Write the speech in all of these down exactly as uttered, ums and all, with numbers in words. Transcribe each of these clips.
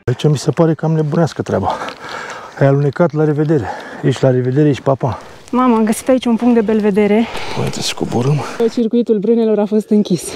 Aici mi se pare cam nebunească treaba. Ai alunecat, la revedere. Ești la revedere, ești papa. Mama, am găsit aici un punct de belvedere. Uite, să coborâm. Circuitul Brânelor a fost închis.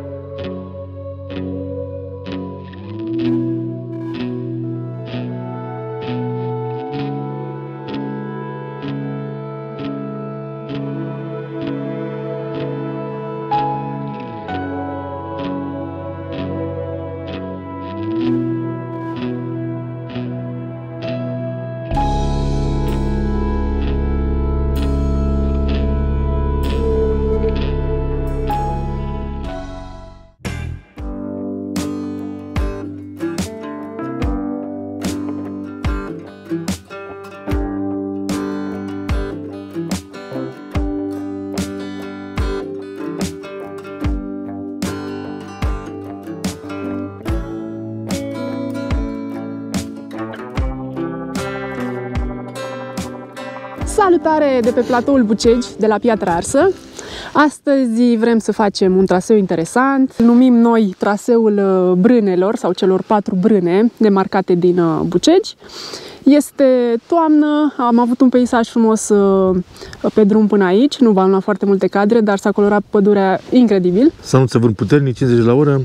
Salutare de pe platoul Bucegi, de la Piatra Arsă. Astăzi vrem să facem un traseu interesant. Îl numim noi traseul Brânelor sau celor patru brâne demarcate din Bucegi. Este toamnă, am avut un peisaj frumos pe drum până aici. Nu v-am luat foarte multe cadre, dar s-a colorat pădurea incredibil. S-a anunțat vânt puternic, cincizeci la oră.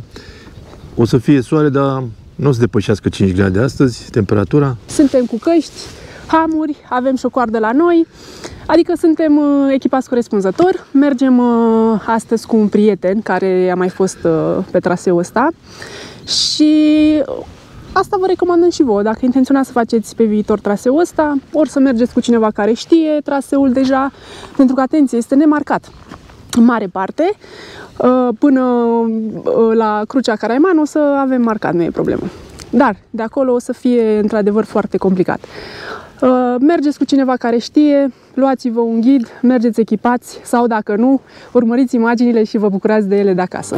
O să fie soare, dar nu o să depășească cinci grade astăzi, temperatura. Suntem cu căști, hamuri, avem și o coardă la noi, adică suntem uh, echipați corespunzător. Mergem uh, astăzi cu un prieten care a mai fost uh, pe traseul ăsta și asta vă recomandăm și vouă. Dacă intenționați să faceți pe viitor traseul ăsta, ori să mergeți cu cineva care știe traseul deja, pentru că, atenție, este nemarcat în mare parte. Uh, până uh, la Crucea Caraiman o să avem marcat, nu e problemă. Dar de acolo o să fie într-adevăr foarte complicat. Mergeți cu cineva care știe, luați-vă un ghid, mergeți echipați sau, dacă nu, urmăriți imaginile și vă bucurați de ele de acasă.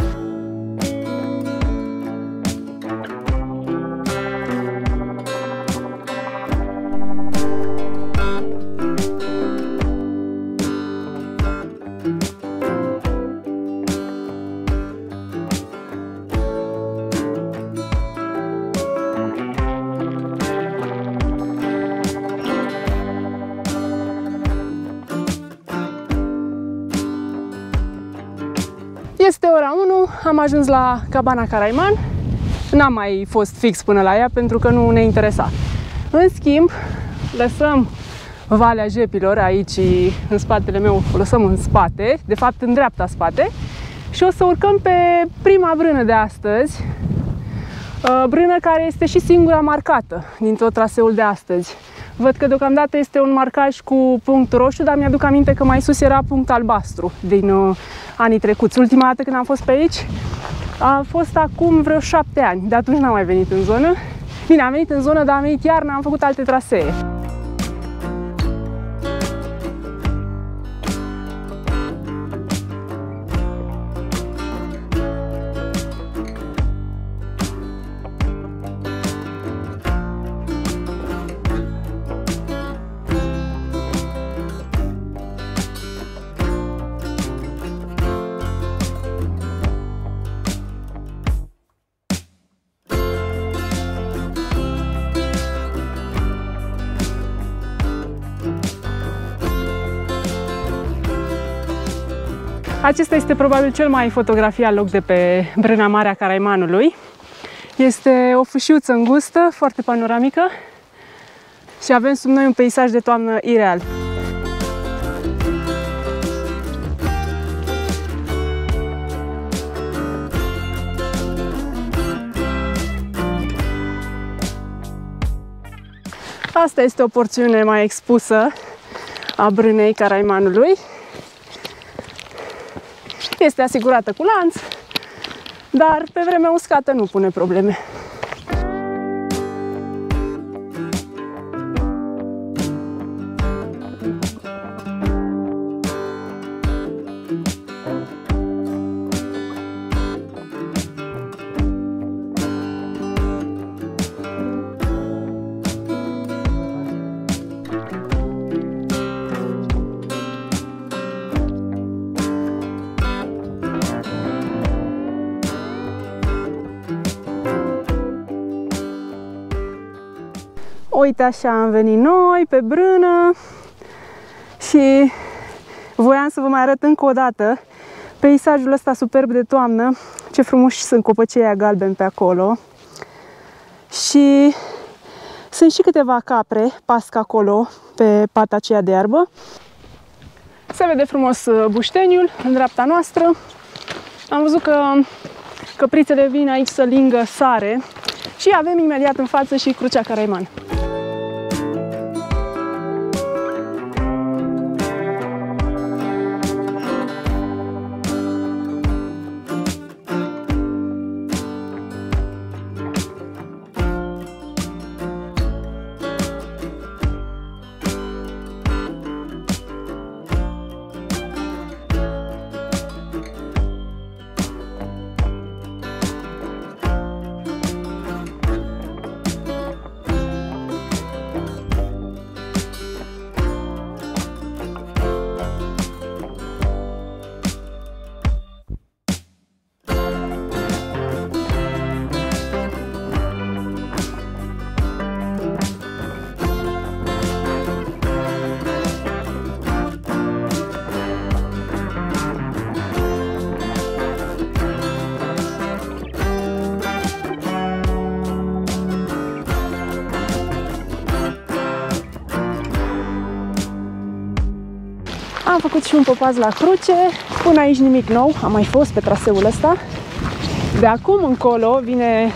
Este ora unu, am ajuns la Cabana Caraiman. N-am mai fost fix până la ea pentru că nu ne interesa. În schimb, lăsăm Valea Jepilor aici în spatele meu, o lăsăm în spate, de fapt în dreapta spate, și o să urcăm pe prima brână de astăzi, brână care este și singura marcată din tot traseul de astăzi. Văd că deocamdată este un marcaj cu punct roșu, dar mi-aduc aminte că mai sus era punct albastru din uh, anii trecuți. Ultima dată când am fost pe aici a fost acum vreo șapte ani. De atunci n-am mai venit în zonă. Bine, am venit în zonă, dar am venit iarna, am făcut alte trasee. Acesta este probabil cel mai fotografiat loc de pe Brâna Mare a Caraimanului. Este o fâșiuță îngustă, foarte panoramică și avem sub noi un peisaj de toamnă ireal. Asta este o porțiune mai expusă a Brânei Caraimanului. Este asigurată cu lanț, dar pe vremea uscată nu pune probleme. Uite, așa am venit noi pe brână și voiam să vă mai arăt încă o dată peisajul ăsta superb de toamnă. Ce frumoși sunt copăcei aia galbeni pe acolo. Și sunt și câteva capre pască acolo pe partea aceea de iarbă. Se vede frumos bușteniul în dreapta noastră. Am văzut că căprițele vin aici să lingă sare și avem imediat în față și Crucea Caraiman. Am făcut și un popaz la cruce, până aici nimic nou, am mai fost pe traseul ăsta. De acum încolo vine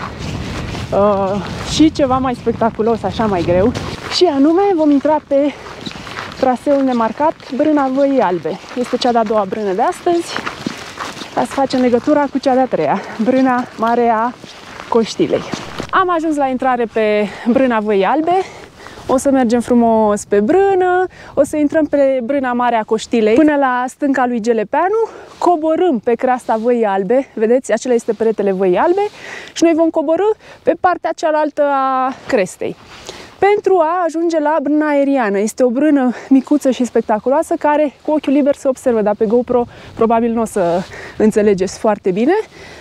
uh, și ceva mai spectaculos, așa mai greu. Și anume vom intra pe traseul nemarcat Brâna Văii Albe. Este cea de-a doua brână de astăzi, ca să facem legătura cu cea de-a treia, Brâna Mare a Coștilei. Am ajuns la intrare pe Brâna Văii Albe. O să mergem frumos pe brână, o să intrăm pe Brâna Mare a Coștilei până la stânca lui Gelepeanu, coborâm pe creasta Văii Albe, vedeți, acela este peretele Văii Albe și noi vom coborî pe partea cealaltă a crestei pentru a ajunge la Brâna Aeriană. Este o brână micuță și spectaculoasă care cu ochiul liber se observă, dar pe GoPro probabil nu o să înțelegeți foarte bine.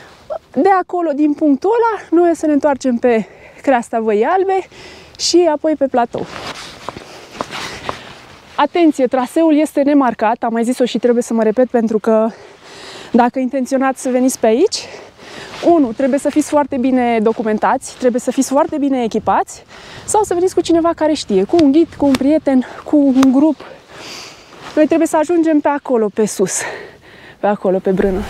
De acolo, din punctul ăla, noi o să ne întoarcem pe creasta Văii Albe și apoi pe platou. Atenție, traseul este nemarcat, am mai zis-o și trebuie să mă repet pentru că dacă intenționați să veniți pe aici, unu, trebuie să fiți foarte bine documentați, trebuie să fiți foarte bine echipați sau să veniți cu cineva care știe, cu un ghid, cu un prieten, cu un grup. Noi trebuie să ajungem pe acolo, pe sus, pe acolo, pe brână.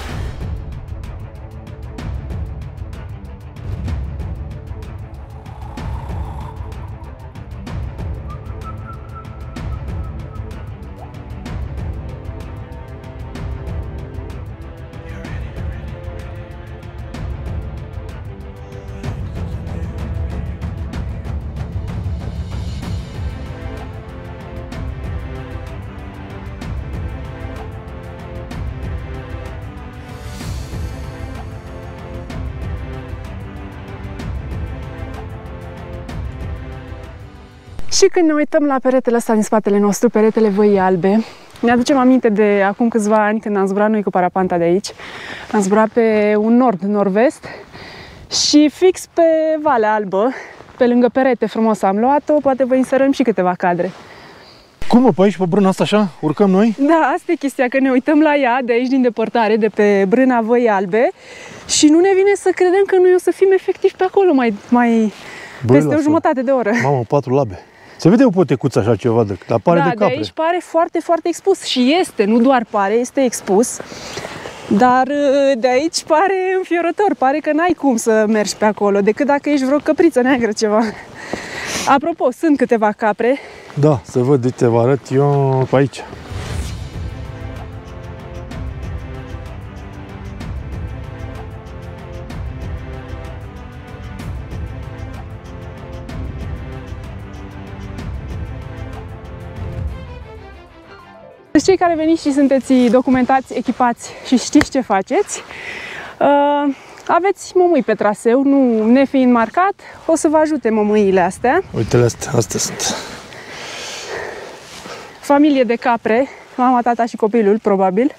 Și când ne uităm la peretele ăsta din spatele nostru, peretele Văii Albe, ne aducem aminte de acum câțiva ani când am zburat noi cu parapanta de aici. Am zburat pe un nord-nord-vest și fix pe Valea Albă, pe lângă perete frumos am luat-o, poate vă inserăm și câteva cadre. Cum mă, pe aici, pe brână asta așa? Urcăm noi? Da, asta e chestia, că ne uităm la ea de aici din depărtare, de pe Brâna Văii Albe și nu ne vine să credem că noi o să fim efectiv pe acolo mai, mai peste o jumătate de oră. Mamă, patru labe. Se vede o potecuță așa ceva, de, dar pare da, de capre. De aici pare foarte, foarte expus și este, nu doar pare, este expus. Dar de aici pare înfiorător, pare că n-ai cum să mergi pe acolo, decât dacă ești vreo căpriță neagră ceva. Apropo, sunt câteva capre. Da, să văd, uite, vă arăt eu pe aici. Cei care veniți și sunteți documentați, echipați și știți ce faceți, uh, aveți mămâi pe traseu, nu nefiind marcat, o să vă ajute mămâile astea. Uite-le astea, astea sunt. Familie de capre, mama, tata și copilul, probabil.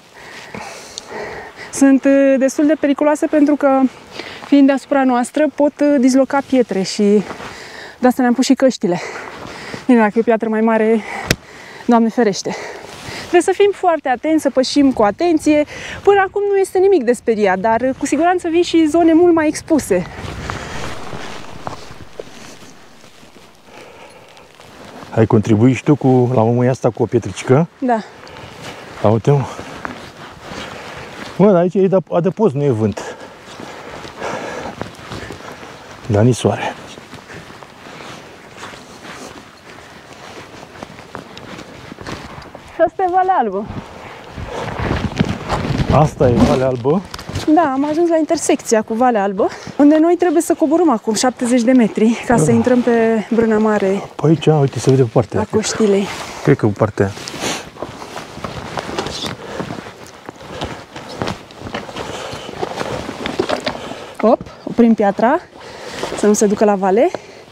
Sunt destul de periculoase pentru că, fiind deasupra noastră, pot disloca pietre și De asta ne-am pus și căștile. Bine, dacă e piatră mai mare, Doamne ferește. Trebuie să fim foarte atenți, să pășim cu atenție. Până acum nu este nimic de speriat, dar cu siguranță vin și zone mult mai expuse. Ai contribuit și tu cu, la mămâia asta cu o pietricică? Da. Uite, mă. Mă, aici e adăpost, nu e vânt. Dar nici soare. Și asta e Valea Albă. Asta e Valea Albă? Da, am ajuns la intersecția cu Valea Albă, unde noi trebuie să coborâm acum șaptezeci de metri ca să intrăm pe Brâna Mare. Pe aici, uite, se vede pe partea a Coștilei. Cred că pe partea aia. Hop, oprim piatra, să nu se ducă la vale.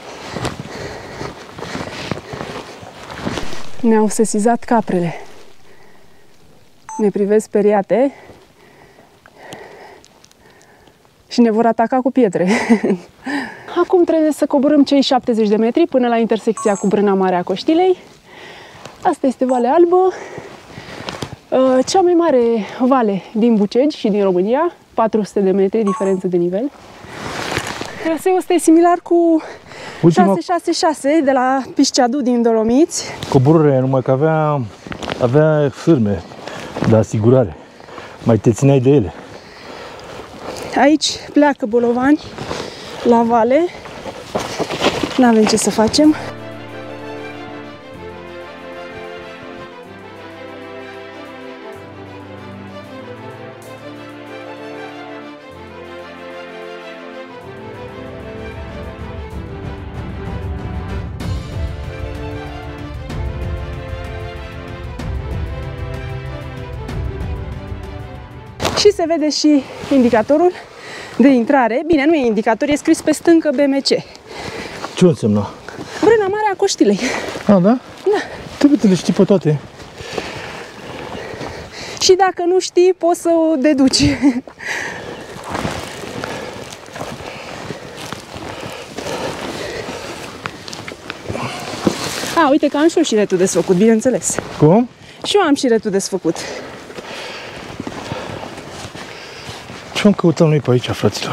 Ne-au sesizat caprele. Ne privesc speriate și ne vor ataca cu pietre. Acum trebuie să coborâm cei șaptezeci de metri până la intersecția cu Brâna Mare a Coștilei. Asta este Valea Albă, cea mai mare vale din Bucegi și din România, patru sute de metri diferență de nivel. Traseul ăsta e similar cu Ultima... șase șase șase de la Pisceadu din Dolomiți. Coborârea, numai că avea, avea firme de asigurare. Mai te țineai de ele. Aici pleacă bolovani la vale. N-avem ce să facem. Și se vede și indicatorul de intrare. Bine, nu e indicator, e scris pe stâncă B M C. Ce înseamnă? Brâna Mare a Coștilei. A, da? Da. Trebuie să le știi pe toate. Și dacă nu știi, poți să o deduci. A, uite că am și eu șiretul desfăcut, bineînțeles. Cum? Și eu am șiretul desfăcut. Ce-am căutat noi pe aici, fraților?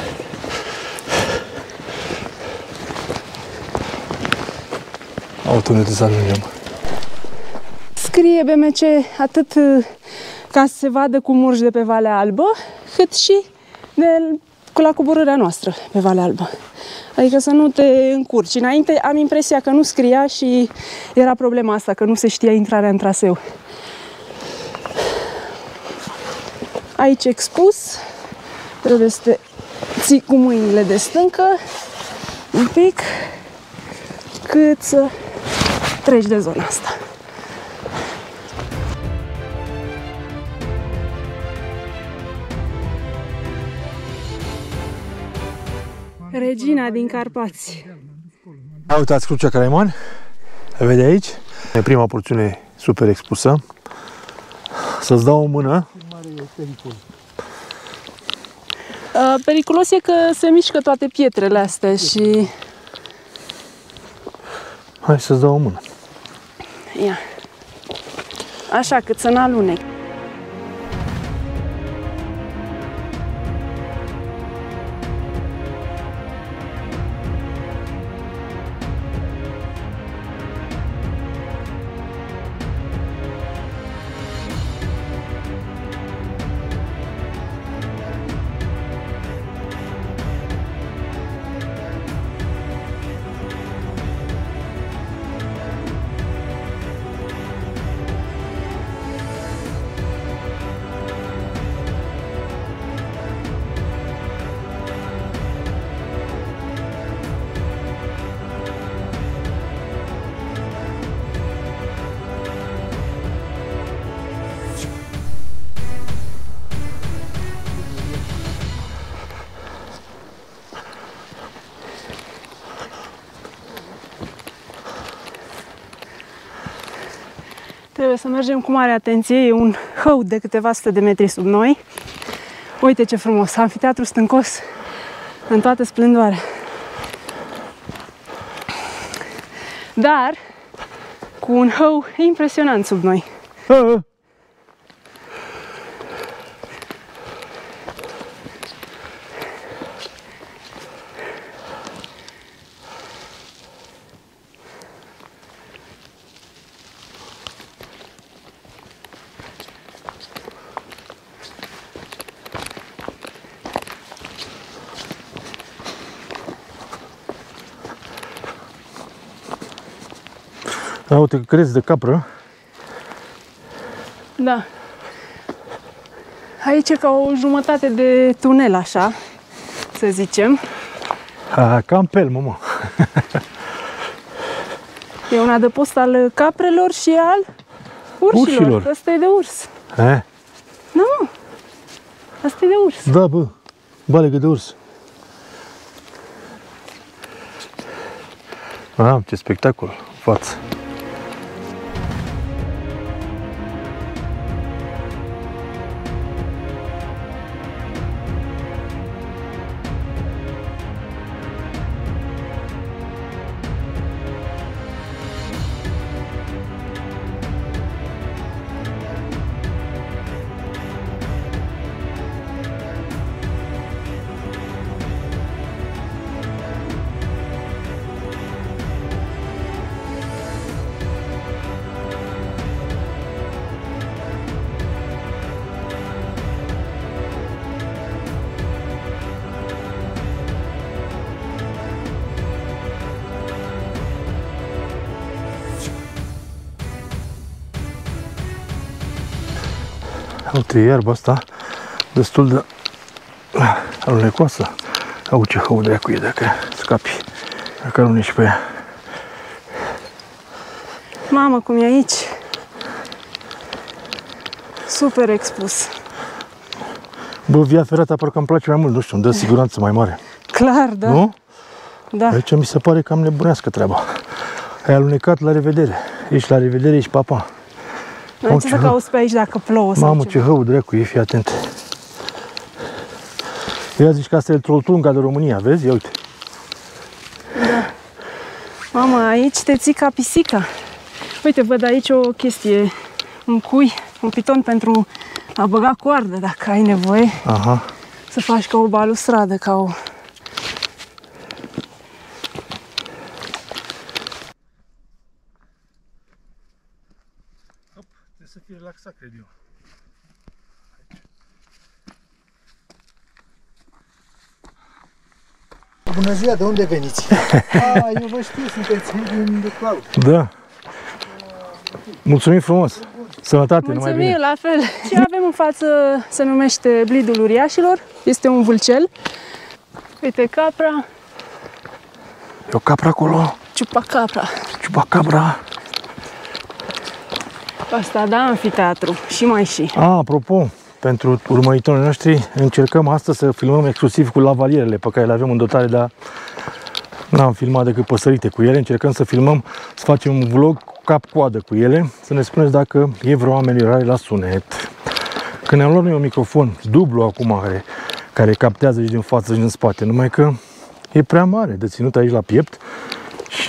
Auto, unde te să ajungem? Scrie B M C atât ca să se vadă cum urci de pe Valea Albă, cât și de la coborârea noastră pe Valea Albă. Adică să nu te încurci. Înainte am impresia că nu scria și era problema asta, că nu se știa intrarea în traseu. Aici expus, trebuie să te ții cu mâinile de stâncă un pic cât să treci de zona asta. Regina din Carpați. Uitați Crucea Caraimon. Vede aici? E prima porțiune super expusă. Să-ți dau o mână. Uh, periculos e că se mișcă toate pietrele astea și... Hai să-ți dau o mână. Ia. Așa, cât să n-alunec. Trebuie să mergem cu mare atenție, e un hăud de câteva sute de metri sub noi. Uite ce frumos, amfiteatru stâncos în toată splendoarea. dar cu un hău impresionant sub noi. A. Da, uite, crezi de capră. Da. Aici e ca o jumătate de tunel, așa, să zicem. A, cam pe el, mă. E un adăpost al caprelor și al urșilor. Urșilor. Ăsta e de urs. E? Nu, asta e de urs. Da, bă, balegă de urs. Ah, ce spectacol în față. Uite, iarba asta destul de alunecoasă. Au ce hău dracu e dacă scapi, dacă aluneci pe ea. Mamă, cum e aici. Super expus. Bă, via ferată parcă îmi place mai mult, nu știu, îmi dă siguranță mai mare. Clar, da. Nu? Da. Aici mi se pare cam nebunească treaba. Ai alunecat, la revedere. Ești la revedere, ești papa. Ai ce să cauți pe aici dacă plouă sau Mamă, ceva. ce hău dracu e, fii atent. Ia zici că asta e Trolltunga de România, vezi? Ia uite. Da. Mamă, aici te ții ca pisica. Uite, văd aici o chestie, un cui, un piton pentru a băga coardă, dacă ai nevoie. Aha. Să faci ca o balustradă, ca o... Trebuie să fie relaxat, cred eu. Bună ziua, de unde veniți? Ah, eu vă știu, sunteți din de Clau. Da. Mulțumim frumos. Sănătate, numai Mulțumim, bine. la fel. Și avem în față, se numește blidul uriașilor. Este un vâlcel. Uite, capra, E o capră acolo. ciupacabra. Ciupacabra. Asta, da, amfiteatru. Și mai și. A, apropo, pentru urmăritorii noștri, încercăm astăzi să filmăm exclusiv cu lavalierele pe care le avem în dotare, dar n-am filmat decât păsărite cu ele. Încercăm să filmăm, să facem un vlog cap-coadă cu ele, să ne spuneți dacă e vreo ameliorare la sunet. Când ne-am luat noi un microfon dublu acum, care, care captează și din față și din spate, numai că e prea mare de ținut aici la piept și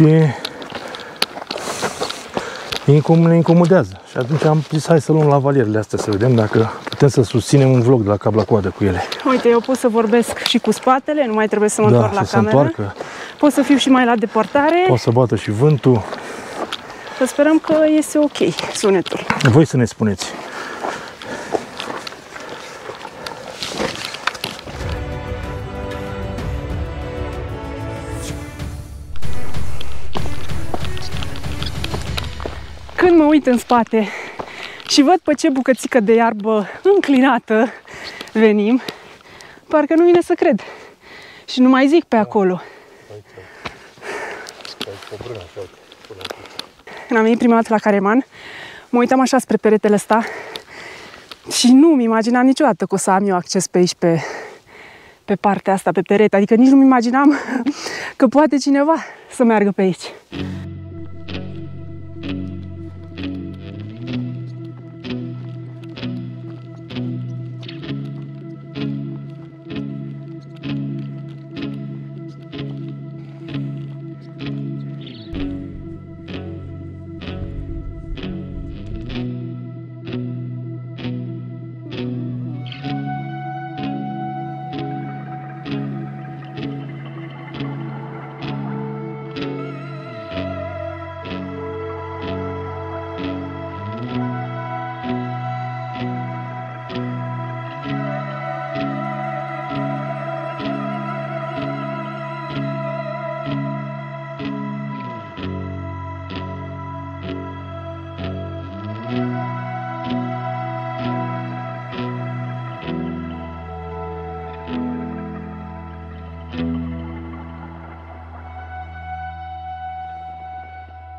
ne incomodează. Și atunci am zis, hai să luăm lavalierele astea, să vedem dacă putem să susținem un vlog de la cap la coadă cu ele. Uite, eu pot să vorbesc și cu spatele, nu mai trebuie să mă Da, întorc la să se cameră. întoarcă. Pot să fiu și mai la depărtare. Poate să bată și vântul. Să sperăm că iese ok sunetul. Voi să ne spuneți. Când mă uit în spate și văd pe ce bucățică de iarbă înclinată venim, parcă nu vine să cred. Și nu mai zic pe acolo. Când am venit prima dată la Careman, mă uitam așa spre peretele ăsta și nu-mi imaginam niciodată că o să am eu acces pe aici, pe, pe partea asta, pe perete. Adică nici nu-mi imaginam că poate cineva să meargă pe aici.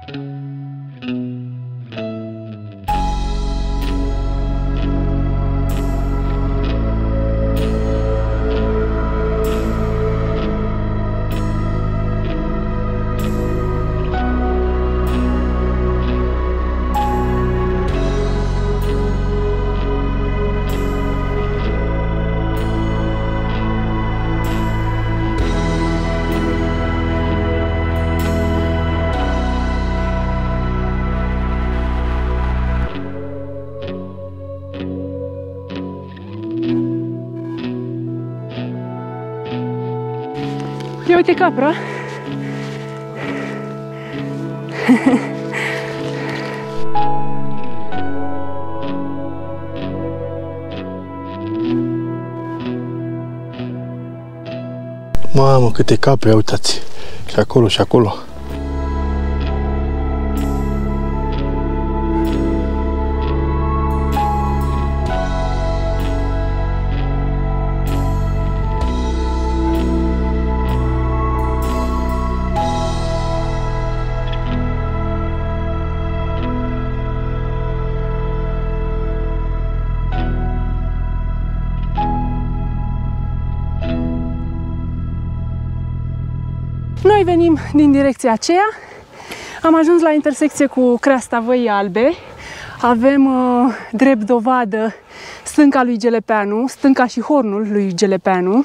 Ia uite capra. Mamă, câte capre, uitați. Și acolo, și acolo. Noi venim din direcția aceea, am ajuns la intersecție cu creasta Văii Albe, avem uh, drept dovadă stânca lui Gelepeanu, stânca și hornul lui Gelepeanu.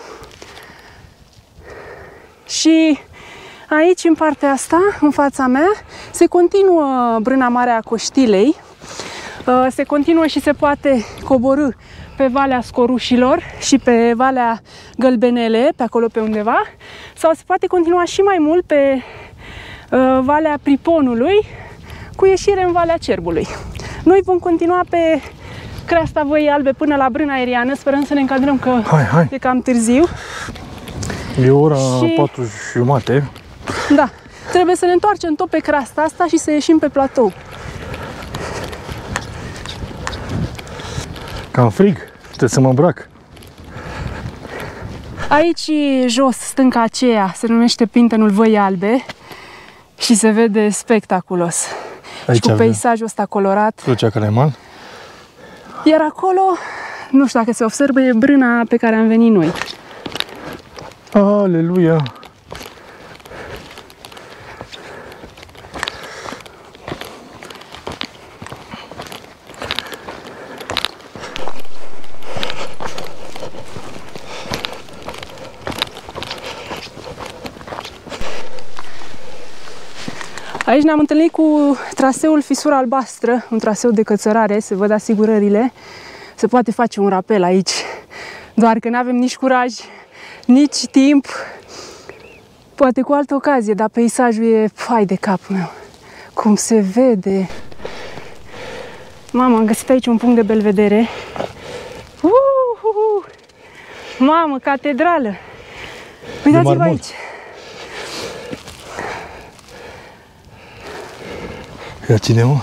Și aici, în partea asta, în fața mea, se continuă Brâna Mare a Coștilei, uh, se continuă și se poate coborî pe Valea Scorușilor și pe Valea Gălbenele, pe acolo pe undeva, sau se poate continua și mai mult pe uh, Valea Priponului, cu ieșire în Valea Cerbului. Noi vom continua pe creasta Văii Albe până la Brâna Aeriană, sperăm să ne încadrăm că hai, hai. e cam târziu. E ora și... patru și jumate. Da, trebuie să ne întoarcem tot pe creasta asta și să ieșim pe platou. Cam frig, trebuie să mă îmbrac. Aici jos, stânca aceea, se numește Pintenul Văii Albe și se vede spectaculos. Aici și cu peisajul ăsta colorat. Crucea Caleman. Iar acolo, nu știu dacă se observă, e brâna pe care am venit noi. Aleluia! Aici ne-am întâlnit cu traseul Fisura Albastră, un traseu de cățărare, se văd asigurările. Se poate face un rapel aici, doar că nu avem nici curaj, nici timp. Poate cu altă ocazie, dar peisajul e fai de capul meu. Cum se vede! Mamă, am găsit aici un punct de belvedere. Uhuhu! Mamă, catedrală! Uitați-vă aici! Ia ține-mă!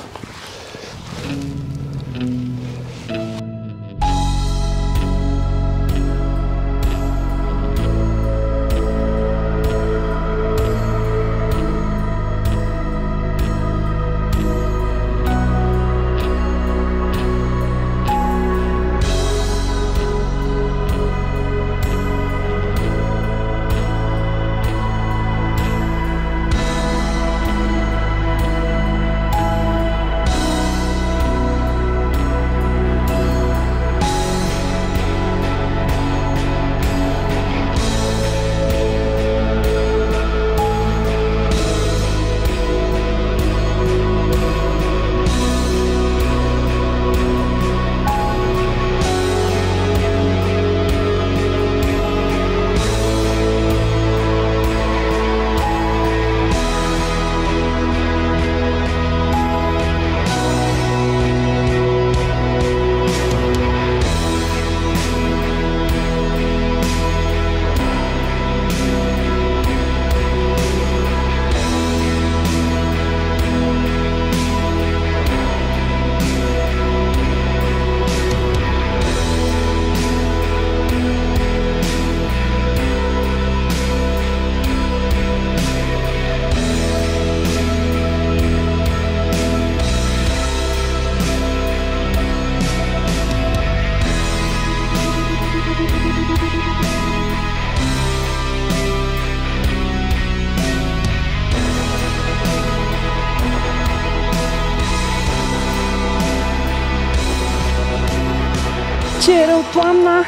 Ce e rău toamna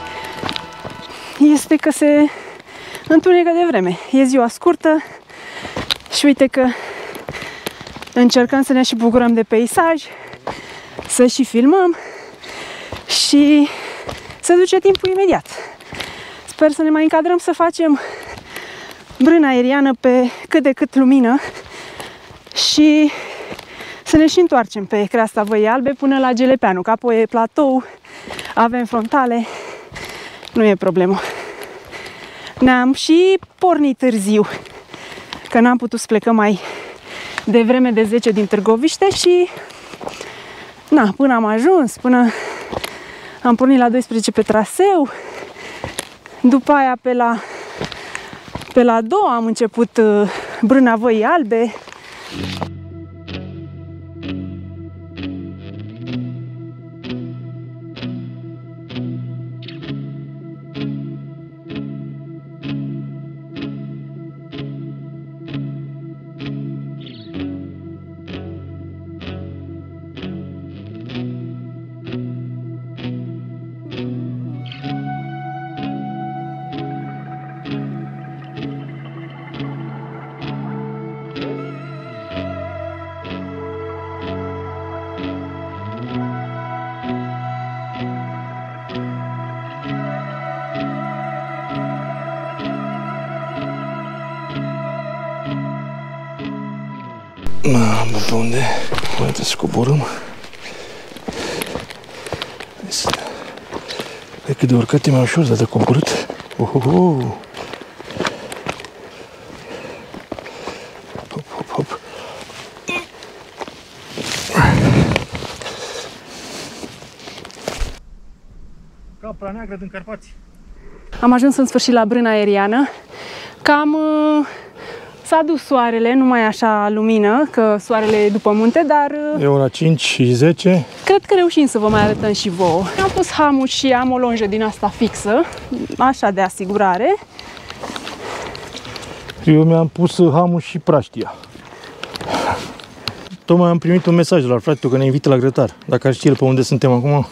este că se întunecă de vreme. E ziua scurtă și uite că încercăm să ne și bucurăm de peisaj, să și filmăm și se duce timpul imediat. Sper să ne mai încadrăm să facem brână aeriană pe cât de cât lumină și să ne și întoarcem pe creasta Văii Albe până la Gelepeanu, că apoi e platou, avem frontale, nu e problemă. Ne-am și pornit târziu, că n-am putut să plecăm mai devreme de zece din Târgoviște și na, până am ajuns, până am pornit la doisprezece pe traseu, după aia pe la, pe la două am început uh, brâna Văii Albe. Mamă, pe unde? Mai trebuie să coborâm. Cred că de urcat e mai ușor, dar de coborât. Ohoho! Hop, hop, hop. Capra neagră din Carpați. Am ajuns în sfârșit la brâna aeriană. Cam uh, s-a dus soarele, nu mai așa lumină, că soarele e după munte, dar... Uh, e ora cinci și zece. Cred că reușim să vă mai arătăm și vouă. Am pus hamul și am o lonjă din asta fixă, așa de asigurare. Eu mi-am pus hamul și praștia. Tocmai am primit un mesaj de la fratele că ne invită la grătar. Dacă ar ști el pe unde suntem acum.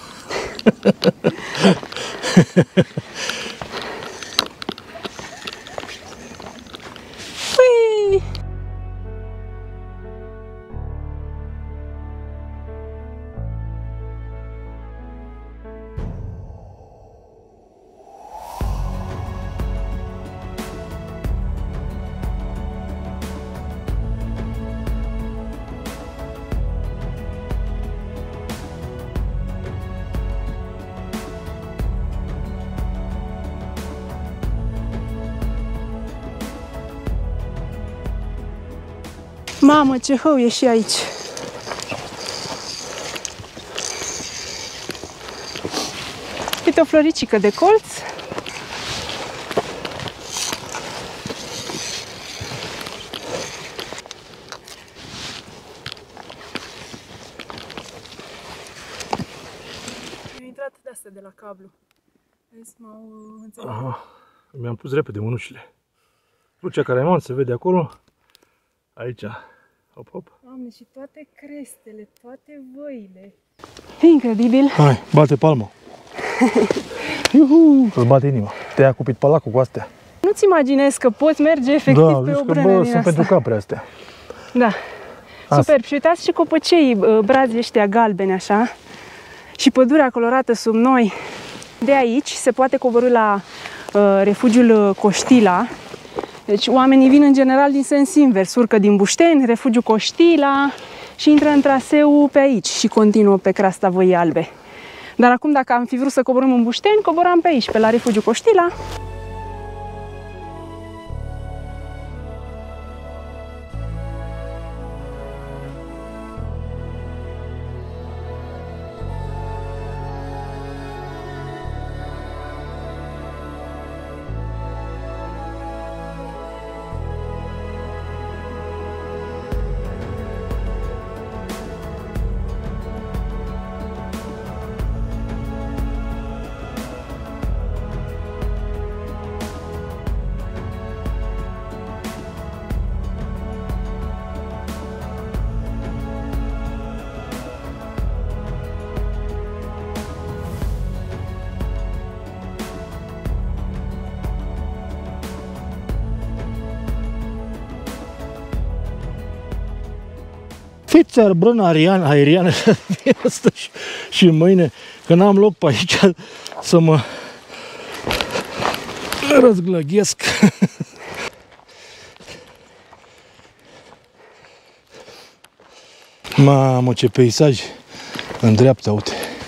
Mamă, ce hău e și aici! Uite o floricică de colț. Mi-a intrat de astea de la cablu. Vezi, m-au înțeles. Aha, mi-am pus repede mânușile. Crucea Caraimon se vede acolo. Aici. Hop, hop. Doamne, și toate crestele, toate văile. E incredibil. Hai, bate palmă. Iuhu! Să-ți bate inima. Te-ai acupit palacul cu astea. Nu-ți imaginezi că poți merge efectiv da, pe o brână că, bă, din sunt asta. pentru capre astea. Da. Super. Și uitați și copăcei, brazii ăștia galbeni așa. Și pădurea colorată sub noi. De aici se poate coborî la uh, refugiul Coștila. Deci oamenii vin în general din sens invers, urcă din Bușteni, refugiu Coștila și intră în traseu pe aici și continuă pe creasta Văii Albe. Dar acum dacă am fi vrut să coborâm în Bușteni, coboram pe aici, pe la refugiu Coștila. Fiți-ar brână aeriană, aeriană astăzi și, și mâine, că n-am loc pe aici să mă răzglăghesc. Mamă, ce peisaj în dreapta, uite.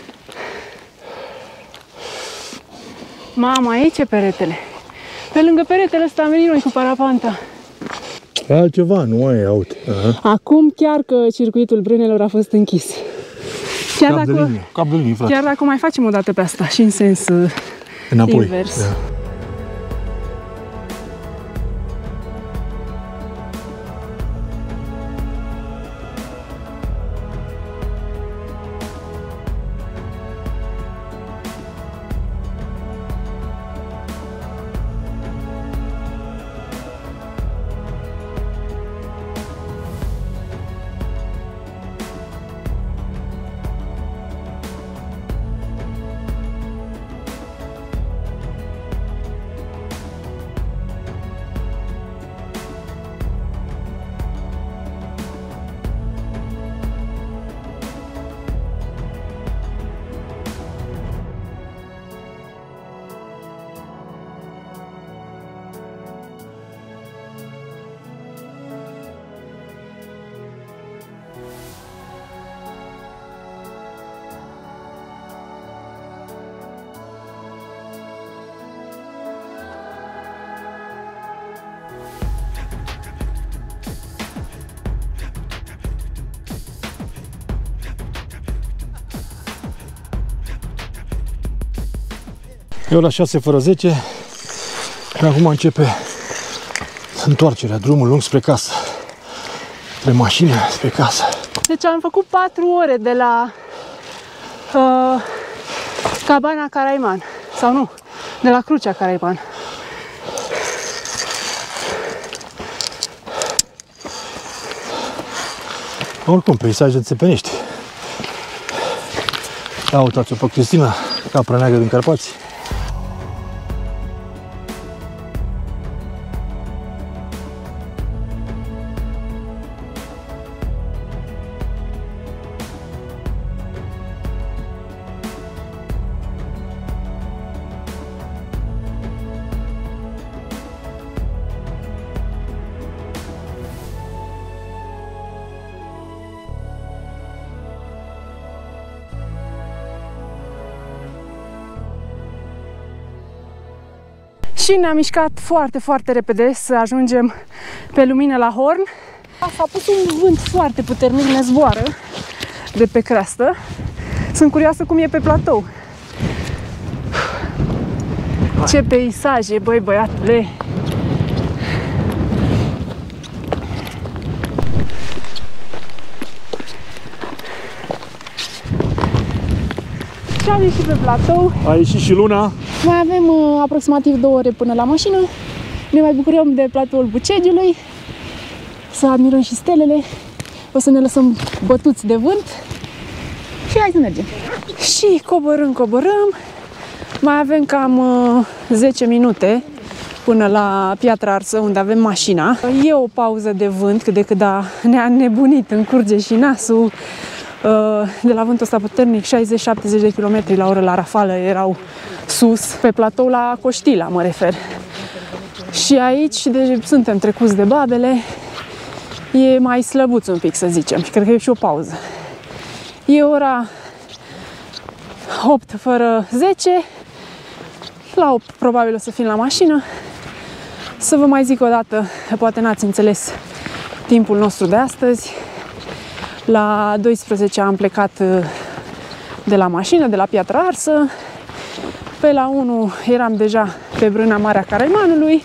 Mama, aici e peretele. Pe lângă peretele ăsta am venit noi cu parapanta. Altceva, nu ai, uite. Aha. Acum chiar că circuitul Brânelor a fost închis. Chiar Cap dacă, de linie, cap de linie, frate. chiar dacă mai facem o dată pe asta și în sens uh, Înapoi. invers. Da. Eu la șase fără zece și acum începe întoarcerea, drumul lung spre casă. Spre mașină, spre casă. Deci am făcut patru ore de la uh, Cabana Caraiman. Sau nu, de la Crucea Caraiman. Oricum, peisaje țepenești. Da, uitați-o pe Cristina, capra neagră din Carpați. Și ne-am mișcat foarte, foarte repede să ajungem pe lumină la Horn. S-a pus un vânt foarte puternic, ne zboară de pe creastă. Sunt curioasă cum e pe platou. Ce peisaje, băi, băiatule! Și am ieșit pe platou. A ieșit și luna. Mai avem uh, aproximativ două ore până la mașină. Ne mai bucurăm de platoul Bucegiului. Să admirăm și stelele. O să ne lăsăm bătuți de vânt. Și hai să mergem. Și coborâm, coborâm. Mai avem cam uh, zece minute până la Piatra Arsă, unde avem mașina. E o pauză de vânt, cât de cât da, ne-a nebunit, încurge și nasul. De la vântul ăsta puternic, șaizeci șaptezeci de kilometri la oră la rafală erau sus, pe platou la Coștila mă refer. Și aici, deci, suntem trecuți de Babele, e mai slăbuț un pic, să zicem, și cred că e și o pauză. E ora opt fără zece, la opt probabil o să fim la mașină. Să vă mai zic o dată, poate n-ați înțeles timpul nostru de astăzi. La douăsprezece am plecat de la mașină, de la Piatra Arsă. Pe la unu eram deja pe Brâna Marea Caraimanului.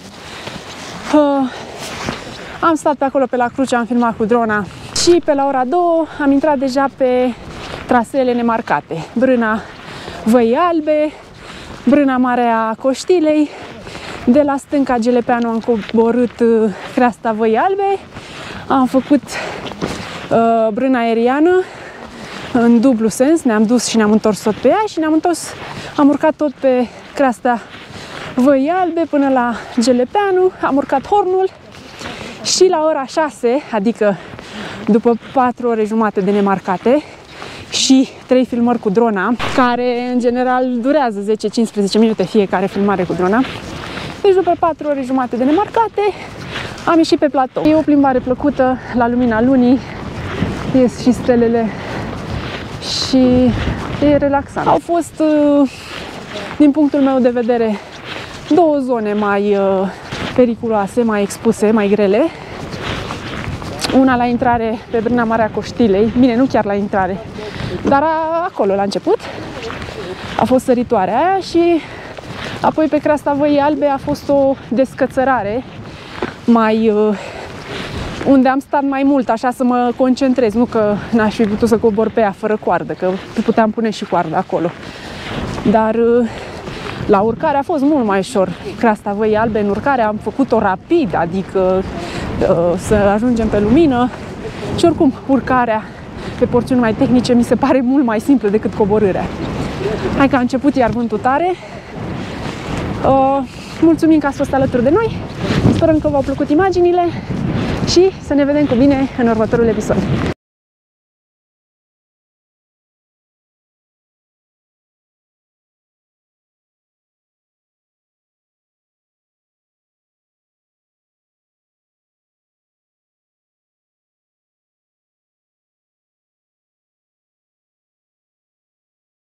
Am stat pe acolo pe la Cruce, am filmat cu drona și pe la ora două am intrat deja pe traseele nemarcate. Brâna Văii Albe, Brâna Marea Coștilei. De la stânca Gelepeanu am coborât creasta Văii Albe. Am făcut Uh, brâna aeriană în dublu sens, ne-am dus și ne-am întors tot pe ea și ne-am întors, am urcat tot pe creasta Văii Albe până la Gelepeanu, am urcat Hornul și la ora șase, adică după patru ore jumate de nemarcate și trei filmări cu drona, care în general durează zece cincisprezece minute fiecare filmare cu drona. Deci după patru ore jumate de nemarcate am ieșit pe platou. E o plimbare plăcută la lumina lunii, ies și stelele și e relaxant. Au fost, din punctul meu de vedere, două zone mai periculoase, mai expuse, mai grele. Una la intrare pe Brâna Marea Coștilei, bine, nu chiar la intrare, dar acolo, la început, a fost săritoarea aia și apoi pe creasta Văii Albe a fost o descățărare mai, unde am stat mai mult, așa să mă concentrez, nu că n-aș fi putut să cobor pe ea fără coardă, că puteam pune și coardă acolo. Dar la urcare a fost mult mai ușor. Creasta Văii Albe, în urcare am făcut-o rapid, adică să ajungem pe lumină și oricum urcarea pe porțiuni mai tehnice mi se pare mult mai simplă decât coborârea. Hai că a început iar vântul tare. Uh, mulțumim că ați fost alături de noi. Sperăm că v-au plăcut imaginile și să ne vedem cu bine în următorul episod.